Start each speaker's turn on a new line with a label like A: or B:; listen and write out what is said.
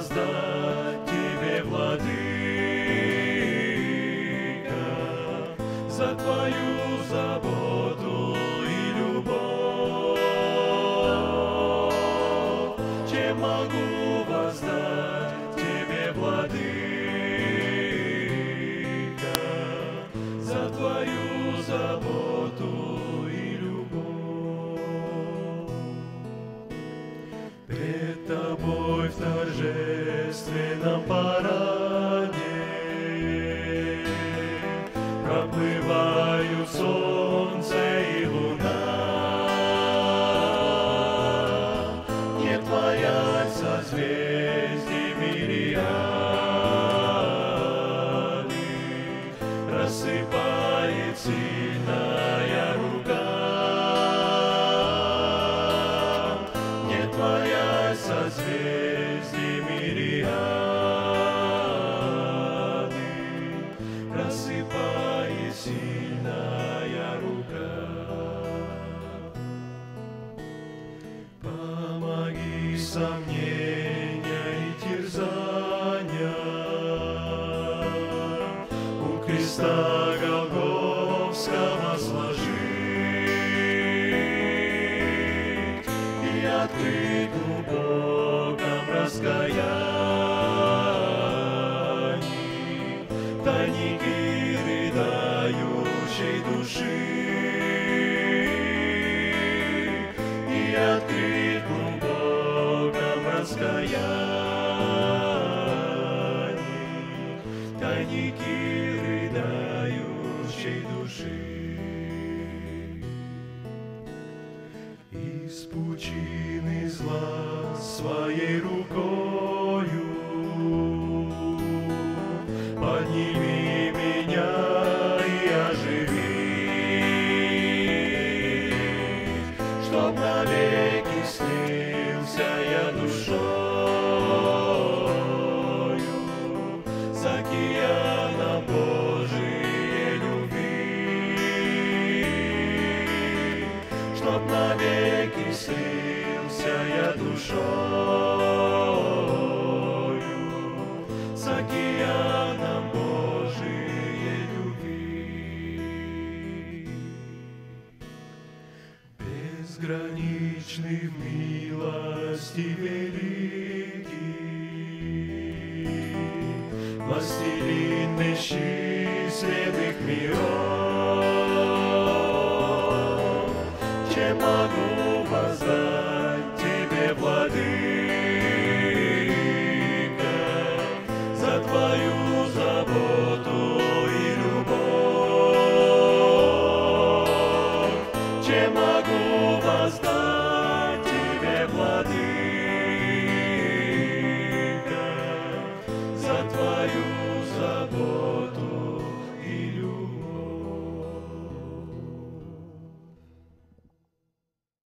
A: воздать Тебе, Владыка, за Твою заботу и любовь. Чем могу воздать Тебе, Владыка, за Твою заботу и любовь? Пред Тобой в торжественном параде проплывают солнце и луна. Не Твоя созвездий мириады рассыпает сильная рука. Не Твоя созвездий мириады рассыпает сильная рука. Помоги сомнения и терзания у креста Голгофского сложить и открыть глубоком раскаянии тайники рыдающей души, и открыть глубоком раскаянии тайники рыдающей души. Из пучины зла своей рукою подними меня и оживи, чтоб навеки слился я душою с океаном Божией любви, чтоб навеки слился я душою с океаном Божией любви. Безграничный в милости великий, властелин бесчисленных миров, чем могу воздать Тебе, Владыка,